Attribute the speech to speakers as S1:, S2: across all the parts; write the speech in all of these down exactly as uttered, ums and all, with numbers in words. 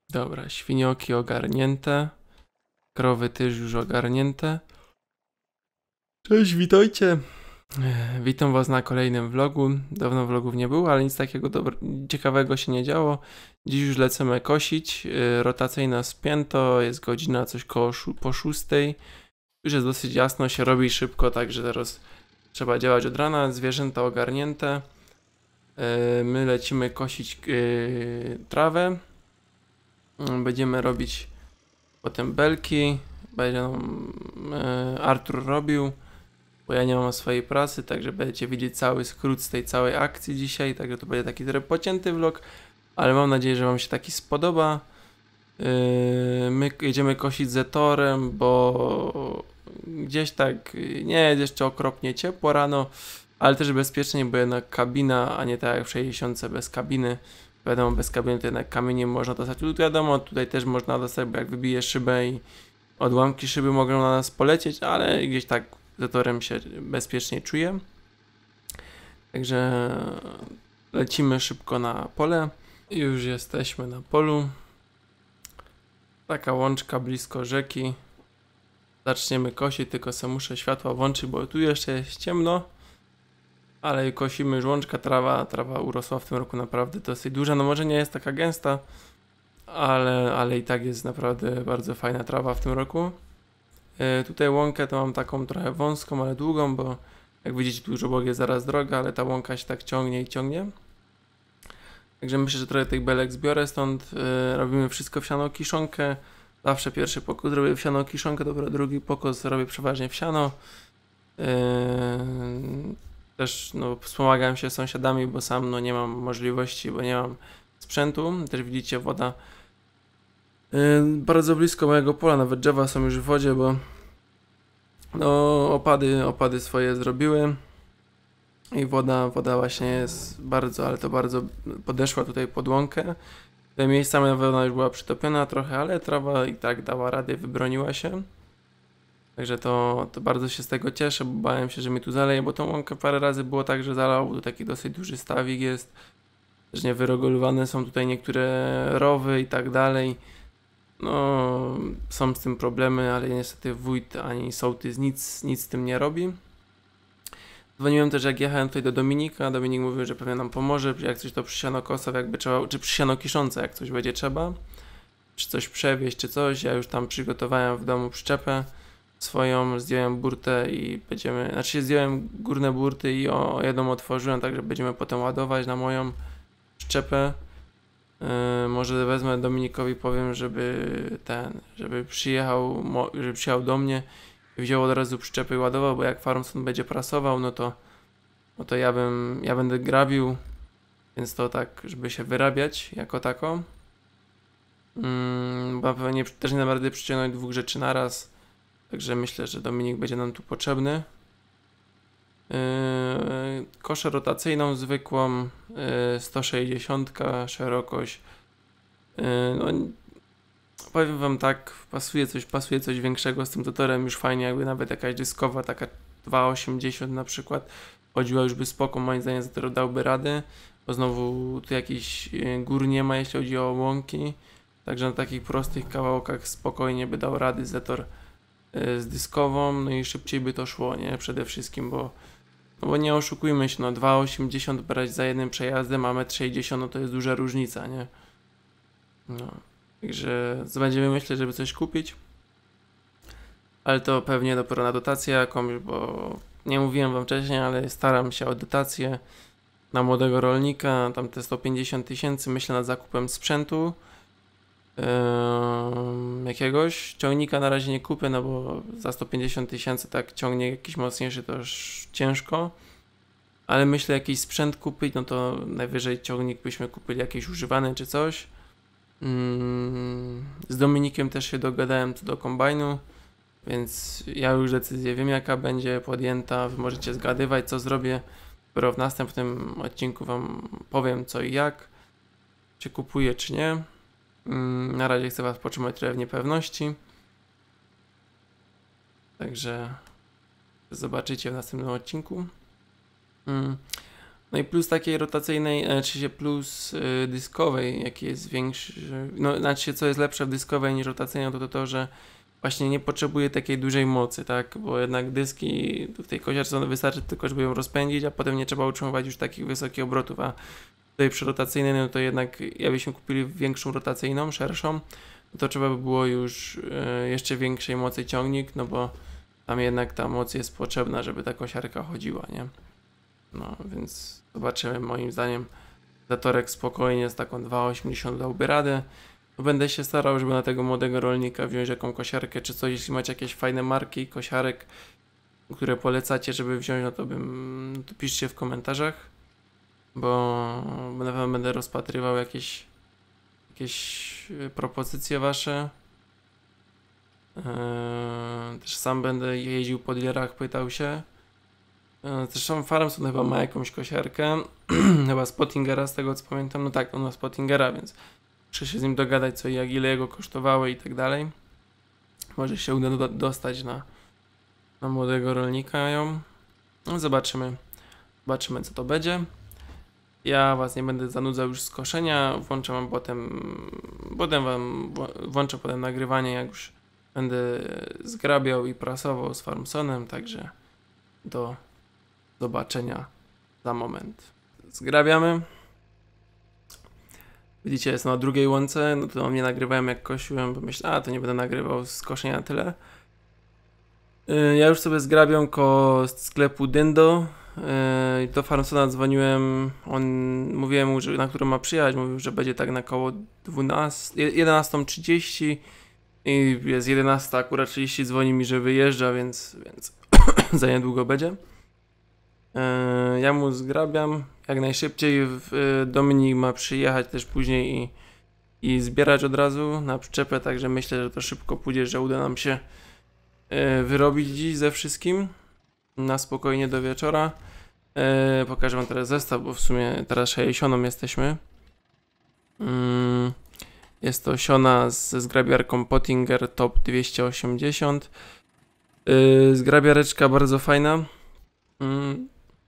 S1: Dobra, świnioki ogarnięte. Krowy też już ogarnięte. Cześć, witajcie. E, Witam was na kolejnym vlogu. Dawno vlogów nie było, ale nic takiego dobra, ciekawego się nie działo. Dziś już lecimy kosić. E, Rotacyjne spięto, jest godzina coś koło szó- po szóstej. Już jest dosyć jasno, się robi szybko, także teraz trzeba działać od rana. Zwierzęta ogarnięte. E, My lecimy kosić e, trawę. Mm, Będziemy robić potem belki. Będzie nam e, Artur robił, bo ja nie mam swojej pracy, także będziecie widzieć cały skrót z tej całej akcji dzisiaj, także to będzie taki trochę pocięty vlog, ale mam nadzieję, że wam się taki spodoba. Yy, my jedziemy kosić Zetorem, bo gdzieś tak nie jest jeszcze okropnie ciepło rano, ale też bezpiecznie, bo jednak kabina, a nie tak jak w sześćdziesiątce bez kabiny. Wiadomo, bez kabiny to jednak kamieniem można dostać. Tu wiadomo, tutaj też można dostać, bo jak wybije szybę i odłamki szyby mogą na nas polecieć, ale gdzieś tak Zetorem się bezpiecznie czuję. Także lecimy szybko na pole. Już jesteśmy na polu. Taka łączka blisko rzeki. Zaczniemy kosić, tylko sobie muszę światła włączyć, bo tu jeszcze jest ciemno. Ale kosimy już łączka, trawa, trawa urosła w tym roku naprawdę dosyć duża. No może nie jest taka gęsta, ale, ale i tak jest naprawdę bardzo fajna trawa w tym roku. Yy, tutaj łąkę to mam taką trochę wąską, ale długą, bo jak widzicie dużo obok jest zaraz droga, ale ta łąka się tak ciągnie i ciągnie. Także myślę, że trochę tych belek zbiorę stąd. Yy, robimy wszystko w siano kiszonkę. Zawsze pierwszy pokos robię w siano kiszonkę, dopiero drugi pokos robię przeważnie w siano. Yy, też no, wspomagam się z sąsiadami, bo sam no, nie mam możliwości, bo nie mam sprzętu. Też widzicie woda yy, bardzo blisko mojego pola, nawet drzewa są już w wodzie, bo no, opady, opady swoje zrobiły. I woda, woda właśnie jest bardzo, ale to bardzo podeszła tutaj pod łąkę. Te miejscami na pewno już była przytopiona trochę, ale trawa i tak dała radę, wybroniła się. Także to, to bardzo się z tego cieszę, bo bałem się, że mi tu zaleje, bo tą łąkę parę razy było tak, że zalał, tu taki dosyć duży stawik jest. Też niewyregulowane są tutaj niektóre rowy i tak dalej. No, są z tym problemy, ale niestety wójt ani sołtys nic, nic z tym nie robi. Dzwoniłem też, jak jechałem tutaj do Dominika. Dominik mówił, że pewnie nam pomoże, jak coś to przy sianokosach jakby trzeba, czy przy sianokiszące, jak coś będzie trzeba, czy coś przewieźć, czy coś. Ja już tam przygotowałem w domu przyczepę swoją, zdjąłem burtę i będziemy, znaczy zdjąłem górne burty i o, o jedną otworzyłem, także będziemy potem ładować na moją przyczepę. Yy, może wezmę Dominikowi, powiem, żeby ten, żeby przyjechał, żeby przyjechał do mnie, wziął od razu przyczepy i ładował, bo jak Farmson będzie prasował, no to no to ja bym, ja będę grabił, więc to tak, żeby się wyrabiać jako tako. Mm, bo pewnie też nie dam rady przyciągnąć dwóch rzeczy naraz, także myślę, że Dominik będzie nam tu potrzebny. Yy, koszę rotacyjną zwykłą, yy, sto sześćdziesiąt szerokość. Yy, no, powiem wam tak, pasuje coś, pasuje coś większego z tym Zetorem, już fajnie, jakby nawet jakaś dyskowa, taka dwa osiemdziesiąt na przykład, chodziła już by spoko, moim zdaniem Zetor dałby rady, bo znowu tu jakiś gór nie ma, jeśli chodzi o łąki, także na takich prostych kawałkach spokojnie by dał rady Zetor z dyskową, no i szybciej by to szło, nie, przede wszystkim, bo no bo nie oszukujmy się, no dwa osiemdziesiąt brać za jednym przejazdem, a metr sześćdziesiąt, no to jest duża różnica, nie, no. Także będziemy myśleć, żeby coś kupić. Ale to pewnie dopiero na dotację jakąś, bo nie mówiłem wam wcześniej, ale staram się o dotację na młodego rolnika. Tam te sto pięćdziesiąt tysięcy, myślę nad zakupem sprzętu. Yy, jakiegoś ciągnika na razie nie kupię, no bo za sto pięćdziesiąt tysięcy tak ciągnie jakiś mocniejszy to już ciężko. Ale myślę jakiś sprzęt kupić, no to najwyżej ciągnik byśmy kupili jakiś używany czy coś. Z Dominikiem też się dogadałem co do kombajnu, więc ja już decyzję wiem jaka będzie podjęta, wy możecie zgadywać co zrobię, dopiero w następnym odcinku wam powiem co i jak, czy kupuję czy nie. Na razie chcę was potrzymać trochę w niepewności, także zobaczycie w następnym odcinku. No i plus takiej rotacyjnej, znaczy się plus y, dyskowej, jaki jest większy, no znaczy się co jest lepsze w dyskowej niż rotacyjnej, to to to, że właśnie nie potrzebuje takiej dużej mocy, tak, bo jednak dyski w tej kosiarce wystarczy tylko, żeby ją rozpędzić, a potem nie trzeba utrzymywać już takich wysokich obrotów, a tutaj przy rotacyjnej, no to jednak jakbyśmy kupili większą rotacyjną, szerszą, to trzeba by było już y, jeszcze większej mocy ciągnik, no bo tam jednak ta moc jest potrzebna, żeby ta kosiarka chodziła, nie? No, więc zobaczymy, moim zdaniem zatorek spokojnie z taką dwa osiemdziesiąt dałby radę. Będę się starał, żeby na tego młodego rolnika wziąć jaką kosiarkę czy coś, jeśli macie jakieś fajne marki kosiarek, które polecacie, żeby wziąć, no to bym, no to piszcie w komentarzach, bo na pewno będę rozpatrywał jakieś jakieś propozycje wasze. Eee, też sam będę jeździł po dealerach, pytał się. Eee, zresztą Farmson chyba ma jakąś kosiarkę, chyba Spottingera z tego co pamiętam, no tak, on ma Spottingera, więc muszę się z nim dogadać co i jak, ile jego kosztowało i tak dalej. Może się uda do, dostać na, na młodego rolnika ją. No zobaczymy, zobaczymy co to będzie. Ja was nie będę zanudzał już z koszenia, włączę wam potem, potem wam włączę potem nagrywanie, jak już będę zgrabiał i prasował z Farmsonem, także do zobaczenia za moment. Zgrabiamy. Widzicie, jest na drugiej łące, no to nie nagrywałem jak kosiłem, bo myślę, a to nie będę nagrywał z koszenia tyle. Ja już sobie zgrabiam koło sklepu Dyndo. Do Farmsona dzwoniłem, on mówiłem mu, że na którą ma przyjechać, mówił, że będzie tak na koło jedenasta trzydzieści i jest jedenasta akurat trzydzieści, dzwoni mi, że wyjeżdża, więc, więc za niedługo będzie. Ja mu zgrabiam jak najszybciej. Dominik ma przyjechać też później i, i zbierać od razu na przyczepę, także myślę, że to szybko pójdzie, że uda nam się wyrobić dziś ze wszystkim na spokojnie do wieczora. Eee, pokażę wam teraz zestaw, bo w sumie teraz sześćdziesiąt jesteśmy. Mm, jest to siona z zgrabiarką Pottinger Top dwieście osiemdziesiąt. Eee, zgrabiareczka bardzo fajna. Mm,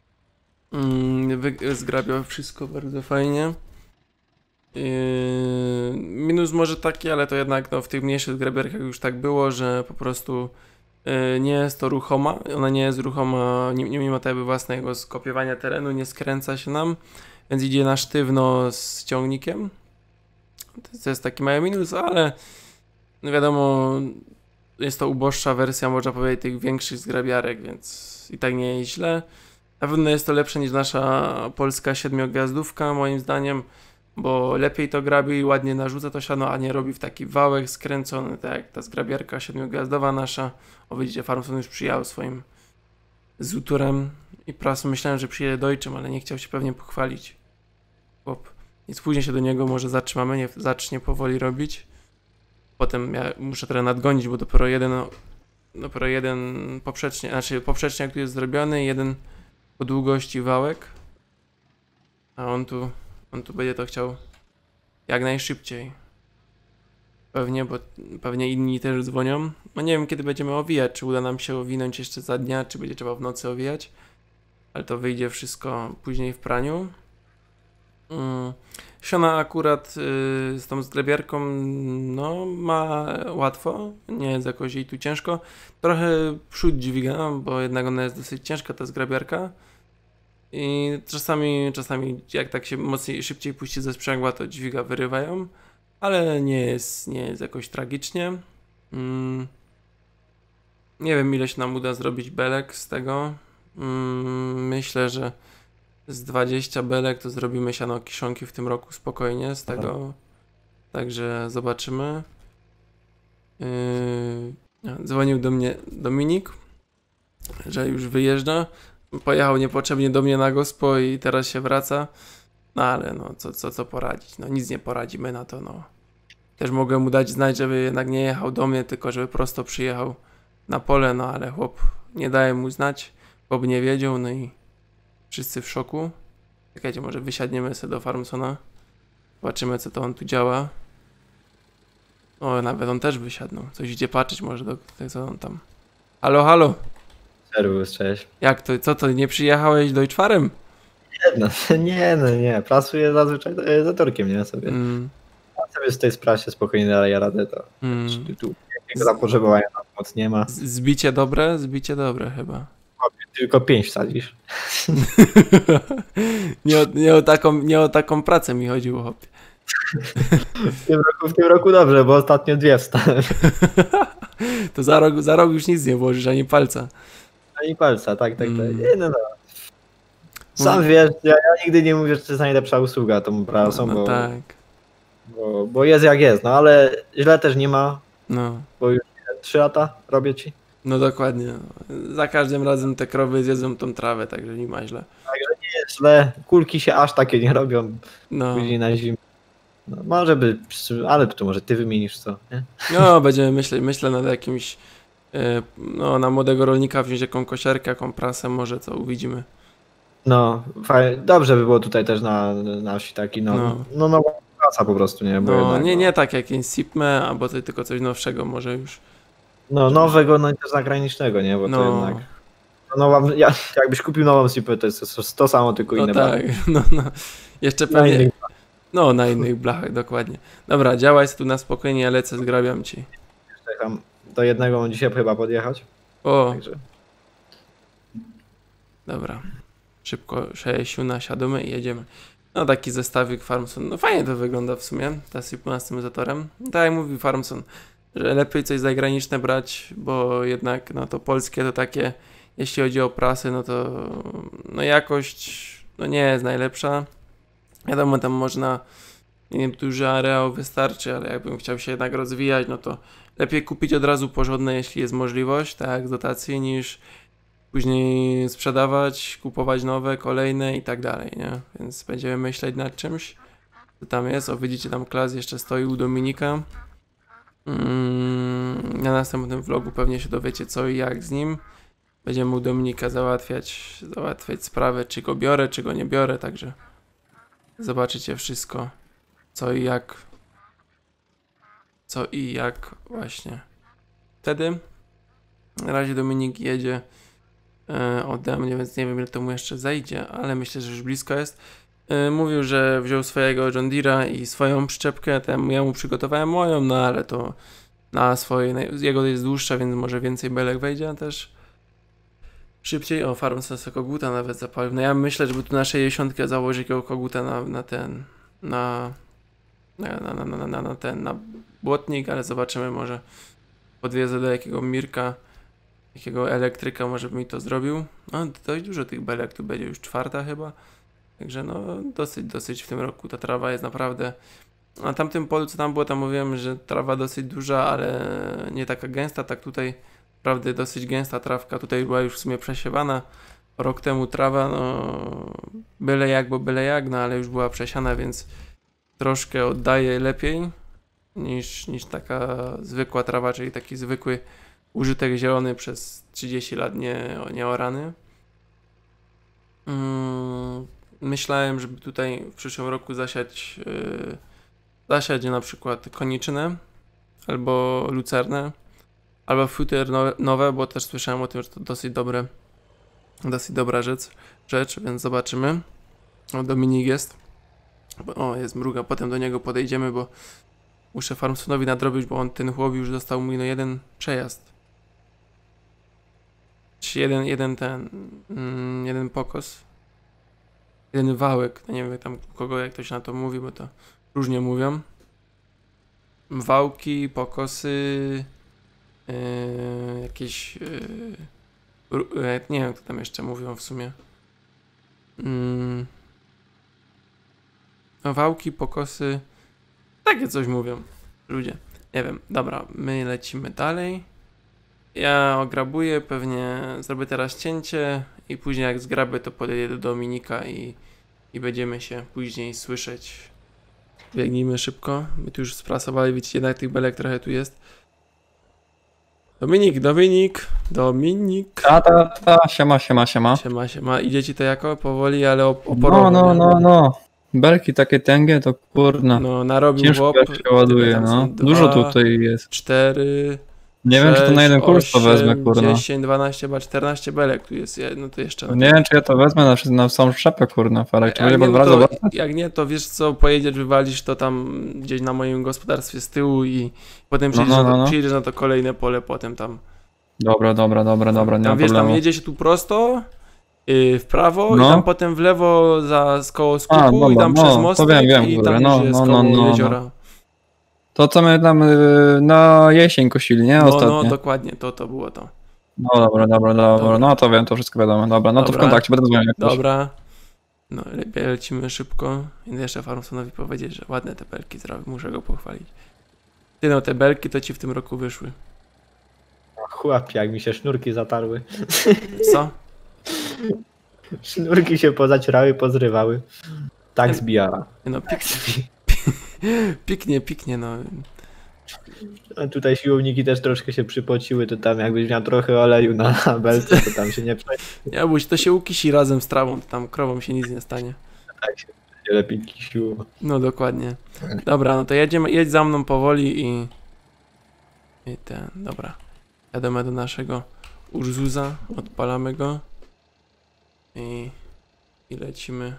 S1: mm, zgrabia wszystko bardzo fajnie. Eee, minus może taki, ale to jednak no, w tych mniejszych zgrabiarkach już tak było, że po prostu nie jest to ruchoma, ona nie jest ruchoma, nie, nie ma jakby własnego skopiowania terenu, nie skręca się nam, więc idzie na sztywno z ciągnikiem. To jest taki mały minus, ale no wiadomo, jest to uboższa wersja, można powiedzieć, tych większych zgrabiarek, więc i tak nie jest źle. Na pewno jest to lepsze niż nasza polska siedmiogwiazdówka, moim zdaniem, bo lepiej to grabi i ładnie narzuca to siano, a nie robi w taki wałek skręcony, tak jak ta zgrabiarka siedmiogwiazdowa nasza. O, widzicie, Farmson już przyjechał swoim zuturem i prasą. Myślałem, że przyjedzie Deutschem, ale nie chciał się pewnie pochwalić. Chłop. Nic później się do niego może zatrzymamy, nie, zacznie powoli robić. Potem ja muszę trochę nadgonić, bo dopiero jeden, dopiero jeden poprzecznie, znaczy poprzeczniak tu jest zrobiony, jeden po długości wałek, a on tu On tu będzie to chciał jak najszybciej. Pewnie, bo pewnie inni też dzwonią. No nie wiem, kiedy będziemy owijać, czy uda nam się owinąć jeszcze za dnia, czy będzie trzeba w nocy owijać. Ale to wyjdzie wszystko później w praniu. Hmm. Siona akurat yy, z tą zgrabiarką no ma łatwo, nie jest jakoś jej tu ciężko. Trochę przód dźwiga, bo jednak ona jest dosyć ciężka, ta zgrabiarka. I czasami, czasami jak tak się mocniej, szybciej puści ze sprzęgła, to dźwiga wyrywają, ale nie jest, nie jest jakoś tragicznie. Mm. Nie wiem, ile się nam uda zrobić belek z tego. Mm. Myślę, że z dwadzieścia belek to zrobimy siano kiszonki w tym roku spokojnie z tego. Aha. Także zobaczymy. Yy. Dzwonił do mnie Dominik, że już wyjeżdża. Pojechał niepotrzebnie do mnie na gospo i teraz się wraca. No ale no, co, co, co poradzić? No nic nie poradzimy na to, no. Też mogę mu dać znać, żeby jednak nie jechał do mnie, tylko żeby prosto przyjechał na pole, no ale chłop nie daje mu znać, bo by nie wiedział, no i wszyscy w szoku. Czekajcie, może wysiadniemy sobie do Farmsona. Zobaczymy, co to on tu działa. O, nawet on też wysiadnął. Coś idzie patrzeć może do tego, co on tam. Halo, halo.
S2: Serwus, cześć.
S1: Jak to, co to, nie przyjechałeś Deutschfarem?
S2: No, nie, no nie, prasuję zazwyczaj e, zatorkiem, nie sobie.
S1: Mm,
S2: A sobie z tej sprasie spokojnie dalej radę, to
S1: mm.
S2: czy tu jakiego zapotrzebowania na pomoc nie ma.
S1: Z- Zbicie dobre? Zbicie dobre chyba.
S2: Tylko pięć wsadzisz.
S1: nie, o, nie, o taką, nie o taką pracę mi chodziło, chłopie.
S2: W tym roku, w tym roku dobrze, bo ostatnio dwie wstałem.
S1: To za rok, za rok już nic nie włożysz, ani palca.
S2: Ani palca, tak, tak, tak.
S1: Mm.
S2: Nie, no, no. Sam wiesz, ja, ja nigdy nie mówię, że to jest najlepsza usługa tą prasą,
S1: No, no
S2: bo,
S1: tak,
S2: bo, bo jest jak jest, no ale źle też nie ma,
S1: no.
S2: bo już trzy lata robię ci.
S1: No dokładnie. Za każdym razem te krowy zjedzą tą trawę, także nie ma źle.
S2: Nie jest źle, kulki się aż takie nie robią
S1: No,
S2: później na zimę. No, może by, ale to może ty wymienisz co, nie?
S1: no będziemy myśleć, myślę nad jakimś, e, no na młodego rolnika wziąć jaką kosiarkę, jaką prasę, może co uwidzimy.
S2: No, fajnie, dobrze by było tutaj też na, na wsi taki, no,
S1: No.
S2: no, no, praca po prostu, nie? Bo
S1: No
S2: jednak,
S1: nie,
S2: no,
S1: nie tak jak Insipme, albo to tylko coś nowszego może już.
S2: no nowego, no i też zagranicznego, nie? Bo to
S1: No,
S2: jednak, no, nowa, ja, jakbyś kupił nową sipę, to jest to, to samo, tylko
S1: no
S2: inne
S1: tak, no, no. Jeszcze
S2: blachy. Na
S1: pewnie,
S2: innych,
S1: no na innych blachach, dokładnie. Dobra, działaj sobie tu na spokojnie, ja lecę, zgrabiam ci.
S2: tam do jednego mam dzisiaj chyba podjechać,
S1: O,
S2: także
S1: dobra. Szybko sześciu siadamy i jedziemy. No taki zestawik Farmson. No fajnie to wygląda w sumie, ta Sipuna z tym zatorem. Tak jak mówi Farmson, że lepiej coś zagraniczne brać, bo jednak no to polskie to takie, jeśli chodzi o prasy, no to no jakość no nie jest najlepsza. Wiadomo, tam można, nie wiem, duży areał wystarczy, ale jakbym chciał się jednak rozwijać, no to lepiej kupić od razu porządne, jeśli jest możliwość, tak jak z dotacji, niż później sprzedawać, kupować nowe, kolejne i tak dalej, nie? Więc będziemy myśleć nad czymś. Co tam jest? O, widzicie, tam klas jeszcze stoi u Dominika. Mm, na następnym vlogu pewnie się dowiecie co i jak z nim. Będziemy u Dominika załatwiać, załatwiać sprawę, czy go biorę, czy go nie biorę, także zobaczycie wszystko, co i jak. Co i jak właśnie. Wtedy na razie Dominik jedzie e, ode mnie, więc nie wiem ile to mu jeszcze zajdzie, ale myślę, że już blisko jest. E, mówił, że wziął swojego John Deere'a i swoją przyczepkę, tam ja mu przygotowałem moją, no ale to na swojej, jego jest dłuższa, więc może więcej belek wejdzie też. Szybciej, o farm sobie koguta nawet zapalił. No ja myślę, żeby tu na sześćdziesiątkę założyć jakiego koguta na, na ten, na na, na, na, na, na, na ten, na błotnik, ale zobaczymy, może podwiezę do jakiego Mirka, jakiego elektryka, może by mi to zrobił. No dość dużo tych belek, tu będzie już czwarta chyba, także no dosyć, dosyć w tym roku ta trawa jest naprawdę, na tamtym polu co tam było, tam mówiłem, że trawa dosyć duża, ale nie taka gęsta, tak tutaj naprawdę dosyć gęsta trawka, tutaj była już w sumie przesiewana. Rok temu trawa, no byle jak, bo byle jak, no ale już była przesiana, więc troszkę oddaje lepiej niż, niż taka zwykła trawa, czyli taki zwykły użytek zielony przez trzydzieści lat nie, nie orany. Hmm, myślałem, żeby tutaj w przyszłym roku zasiać yy, zasiać na przykład koniczynę albo lucernę albo futer nowe, nowe, bo też słyszałem o tym, że to dosyć dobre dosyć dobra rzecz, rzecz więc zobaczymy. O, Dominik jest. O, jest mruga, potem do niego podejdziemy, bo muszę Farmsonowi nadrobić, bo on ten chłop już dostał mi no jeden przejazd. Czy jeden, jeden ten, mm, jeden pokos. Jeden wałek, no nie wiem tam kogo, jak to się na to mówi, bo to różnie mówią. Wałki, pokosy, yy, jakieś, yy, nie wiem, co tam jeszcze mówią w sumie. Yy. No, wałki, pokosy, takie coś mówią ludzie. Nie wiem, dobra, my lecimy dalej. Ja ograbuję, pewnie zrobię teraz cięcie i później jak zgrabię, to podejdę do Dominika i, i będziemy się później słyszeć. Biegnijmy szybko, my tu już sprasowali, widzicie, jednak tych belek trochę tu jest. Dominik, Dominik, Dominik.
S3: Ta, ta, ta, siema, siema, siema.
S1: Siema, siema, idzie ci to jako? Powoli, ale op oporowo.
S3: No, no, no, no. Belki takie tęgie, to kurna.
S1: No, narobił
S3: Ciężko
S1: chłop.
S3: się ładuje,
S1: Tam
S3: no.
S1: są
S3: Dużo
S1: dwa,
S3: tutaj jest.
S1: Cztery,
S3: Nie wiem, czy to na jeden kurs to wezmę, kurna.
S1: dziesięć, dwanaście, chyba czternaście belek tu jest, no to jeszcze...
S3: Nie wiem, czy ja to wezmę na, na samą szczepę, kurna, Felek. Czy będzie
S1: nie,
S3: pod
S1: no
S3: wrażą?
S1: to, jak nie, to wiesz co, pojedziesz, wywalisz to tam gdzieś na moim gospodarstwie z tyłu i potem
S3: No,
S1: przyjedziesz,
S3: no,
S1: na,
S3: no,
S1: to,
S3: no.
S1: przyjedziesz na to kolejne pole, potem tam...
S3: Dobra, dobra, dobra, dobra, nie
S1: Tam
S3: ma
S1: wiesz, tam
S3: problemu.
S1: jedzie się tu prosto, yy, w prawo
S3: No.
S1: i tam potem w lewo za z koło skupu
S3: A,
S1: i
S3: dobra,
S1: tam
S3: no,
S1: przez
S3: to
S1: mostek
S3: wiem, wiem,
S1: i
S3: kurde,
S1: tam
S3: no,
S1: już jest
S3: no,
S1: koło
S3: no, no, no.
S1: jeziora.
S3: To co my tam y, na jesień kosili, nie?
S1: No,
S3: Ostatnio.
S1: no, dokładnie, to, to było to.
S3: No dobra, dobra, dobra,
S1: Dobra.
S3: no to wiem, to wszystko wiadomo. Dobra, no to w
S1: Dobra.
S3: kontakcie, będę dzwonił jak coś.
S1: Dobra. No, lepiej lecimy szybko. I jeszcze Farmsonowi powiedzieć, że ładne te belki zrobił, muszę go pochwalić. Ty no, te belki to ci w tym roku wyszły.
S2: Chłopie, jak mi się sznurki zatarły.
S1: Co?
S2: Sznurki się pozacierały, pozrywały. Tak zbijała.
S1: Nie no, piknie, piknie, piknie, no.
S2: A tutaj siłowniki też troszkę się przypociły, to tam jakbyś miał trochę oleju na belce, to tam się nie przejdzie.
S1: Nie bój się, to się ukisi razem z trawą, to tam krowom się nic nie stanie.
S2: Tak się będzie lepiej kisiło.
S1: No dokładnie. Dobra, no to jedziemy, jedź za mną powoli i... I ten, dobra. Jademy do naszego Urzusa, odpalamy go. I... I lecimy.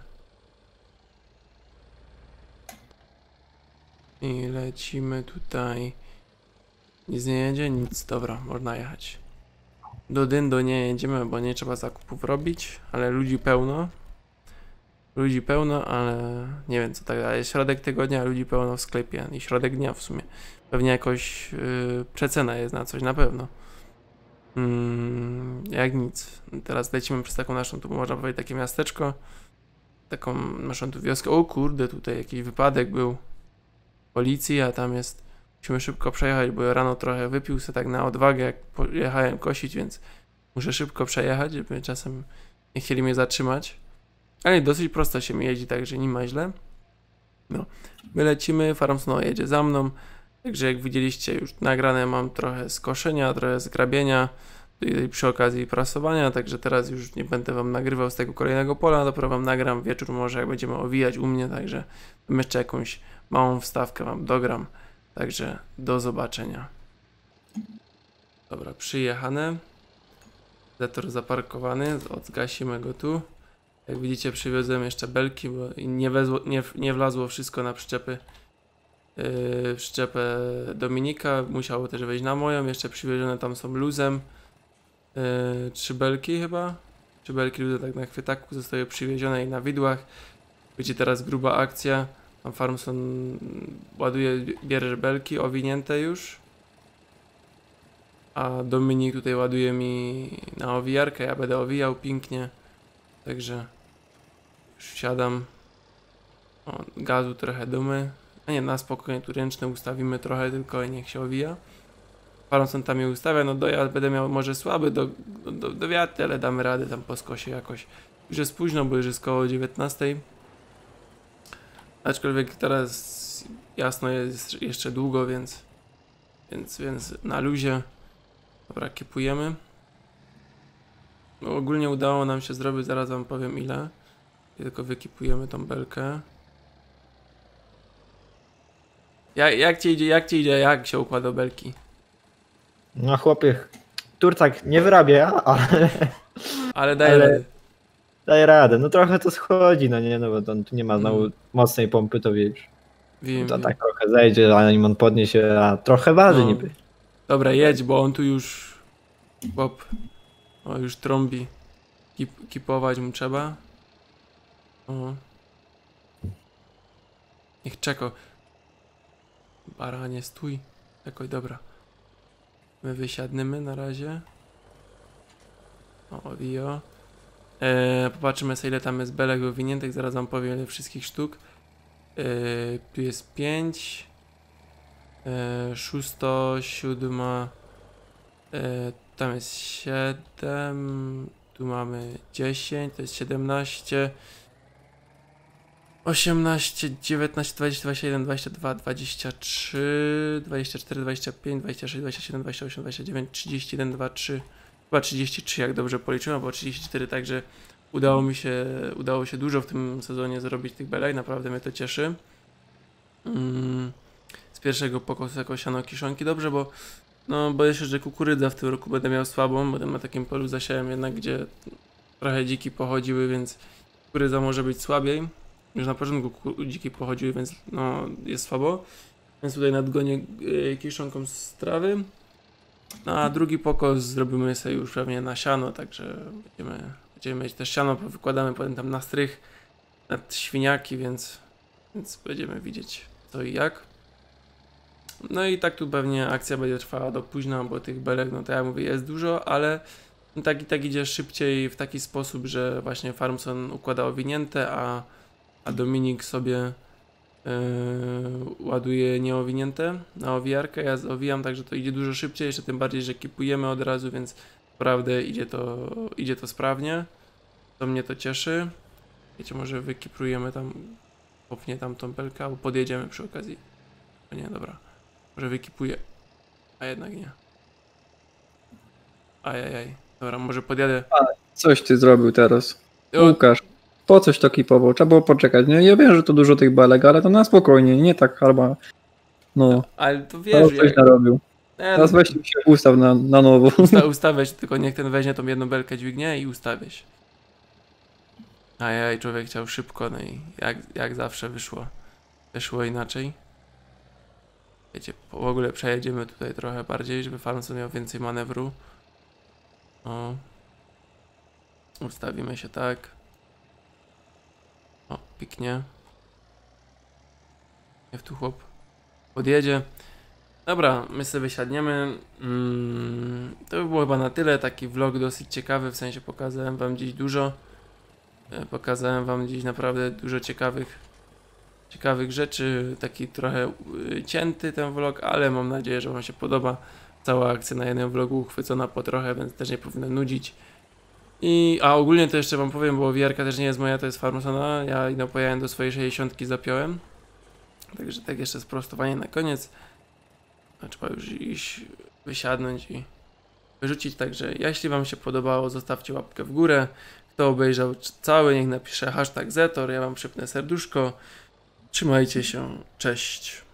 S1: I lecimy tutaj. Nic nie jedzie? Nic, dobra, można jechać. Do Dyndo nie jedziemy, bo nie trzeba zakupów robić, ale ludzi pełno. Ludzi pełno, ale nie wiem co tak dalej. Środek tygodnia, ludzi pełno w sklepie i środek dnia w sumie. Pewnie jakoś yy, przecena jest na coś, na pewno. Mm, jak nic. Teraz lecimy przez taką naszą, tu można powiedzieć takie miasteczko. Taką naszą tu wioskę. O kurde, tutaj jakiś wypadek był policji, a tam jest... Musimy szybko przejechać, bo rano trochę wypił sobie tak na odwagę, jak pojechałem kosić, więc muszę szybko przejechać, żeby czasem nie chcieli mnie zatrzymać. Ale dosyć prosto się mi jeździ, także nie ma źle. No, my lecimy, Farmson jedzie za mną, także jak widzieliście już nagrane mam trochę z koszenia, trochę z grabienia, i przy okazji prasowania, także teraz już nie będę wam nagrywał z tego kolejnego pola, dopiero wam nagram wieczór może jak będziemy owijać u mnie, także tam jeszcze jakąś małą wstawkę wam dogram. Także do zobaczenia. Dobra, przyjechane. Zetor zaparkowany, odgasimy go tu. Jak widzicie przywiozłem jeszcze belki, bo nie, wezło, nie, nie wlazło wszystko na przyczepy. Yy, przyczepę Dominika, musiało też wejść na moją, jeszcze przywiezione tam są luzem. Yy, trzy belki chyba. Trzy belki luzem tak na chwytaku zostały przywiezione i na widłach. Będzie teraz gruba akcja. Tam Farmson ładuje, bierze belki owinięte już. A Dominik tutaj ładuje mi na owijarkę, ja będę owijał pięknie. Także już wsiadam. O, gazu trochę dumy. A nie, na spokojnie tu ręczne ustawimy trochę tylko i niech się owija. Farmson tam je ustawia, no dojazd będę miał może słaby do, do, do wiatry, ale damy radę tam po skosie jakoś. Już jest późno, bo już jest koło dziewiętnastej. Aczkolwiek teraz jasno jest jeszcze długo, więc, więc, więc na luzie. Dobra, kipujemy. No, ogólnie udało nam się zrobić, zaraz wam powiem ile. Tylko wykipujemy tą belkę. Jak, jak ci idzie, jak ci idzie, jak się układa belki?
S2: No chłopie, Turcak nie wyrabia, ale
S1: Ale daj
S2: Ale-
S1: radę.
S2: daje radę. No trochę to schodzi, no nie, no bo to, tu nie ma znowu mocnej pompy, to wiesz.
S1: Wiem,
S2: To
S1: wiem.
S2: tak trochę zejdzie, zanim on podniesie, a trochę waży
S1: No.
S2: niby.
S1: Dobra, jedź, bo on tu już... Bob. O, już trąbi. Kip, kipować mu trzeba. O. Niech czeko. Baranie, stój. Jakoś, dobra. My wysiadniemy na razie. O, Rio. E, popatrzymy sobie ile tam jest belek wywiniętych. Zaraz wam powiem ile wszystkich sztuk. E, tu jest pięć. E, szósto, siódma. E, tam jest siedem. Tu mamy dziesięć. To jest siedemnaście. osiemnaście, dziewiętnaście, dwadzieścia, dwadzieścia jeden, dwadzieścia dwa, dwadzieścia trzy, dwadzieścia cztery, dwadzieścia pięć, dwadzieścia sześć, dwadzieścia siedem, dwadzieścia osiem, dwadzieścia dziewięć, trzydzieści jeden, dwa, trzy, chyba trzydzieści trzy jak dobrze policzyłem, bo trzydzieści cztery, także udało mi się, udało się dużo w tym sezonie zrobić tych belek, naprawdę mnie to cieszy. Mm, z pierwszego pokosu jako siano kiszonki, dobrze, bo No boję się, że kukurydza w tym roku będę miał słabą, bo na takim polu zasiałem jednak, gdzie trochę dziki pochodziły, więc kukurydza może być słabiej. Już na początku ku- dziki pochodziły, więc no jest słabo. Więc tutaj nadgonię yy, kiszonką z trawy. No, a drugi pokos zrobimy sobie już pewnie na siano, także będziemy, będziemy mieć też siano, wykładamy potem tam na strych nad świniaki, więc, więc będziemy widzieć co i jak. No i tak tu pewnie akcja będzie trwała do późna, bo tych belek, no to jak mówię, jest dużo, ale tak i tak idzie szybciej w taki sposób, że właśnie Farmson układa owinięte, a, a Dominik sobie yy, ładuje nieowinięte na owijarkę. Ja owijam, także to idzie dużo szybciej, jeszcze tym bardziej, że kipujemy od razu, więc naprawdę idzie to, idzie to sprawnie. To mnie to cieszy. Wiecie, może wykiprujemy tam, popnie tam tą belkę, albo podjedziemy przy okazji. O nie, dobra. Może wykipuję. A jednak nie. Ajajaj. Dobra, może podjadę.
S3: Coś ty zrobił teraz.
S1: O,
S3: Łukasz, po coś to kipował? Trzeba było poczekać. Nie? Ja wiem, że to dużo tych belek, ale to na spokojnie, nie tak chyba. No,
S1: ale to
S3: to
S1: wiesz,
S3: coś
S1: jak,
S3: narobił.
S1: nie,
S3: Teraz
S1: no,
S3: weź się ustaw na, na nowo.
S1: usta, ustawię się, tylko niech ten weźmie tą jedną belkę, dźwignie i ustawię się. Ajaj, człowiek chciał szybko, no i jak, jak zawsze wyszło. Wyszło inaczej. Wiecie, w ogóle przejedziemy tutaj trochę bardziej, żeby Farmson miał więcej manewru. O. Ustawimy się tak. O, piknie. Niech tu chłop podjedzie. Dobra, my sobie wysiadniemy. Mm, to by było chyba na tyle. Taki vlog dosyć ciekawy, w sensie pokazałem wam dziś dużo. E, Pokazałem wam dziś naprawdę dużo ciekawych ciekawych rzeczy. Taki trochę y, cięty ten vlog, ale mam nadzieję, że wam się podoba. Cała akcja na jednym vlogu uchwycona po trochę, więc też nie powinno nudzić. I, a ogólnie to jeszcze wam powiem, bo owijarka też nie jest moja, to jest Farmsona. Ja ino pojechałem do swojej sześćdziesiątki, zapiąłem. Także tak jeszcze sprostowanie na koniec. A trzeba już iść, wysiadnąć i wyrzucić. Także jeśli wam się podobało, zostawcie łapkę w górę. Kto obejrzał cały, niech napisze hashtag Zetor. Ja wam przypnę serduszko. Trzymajcie się. Cześć.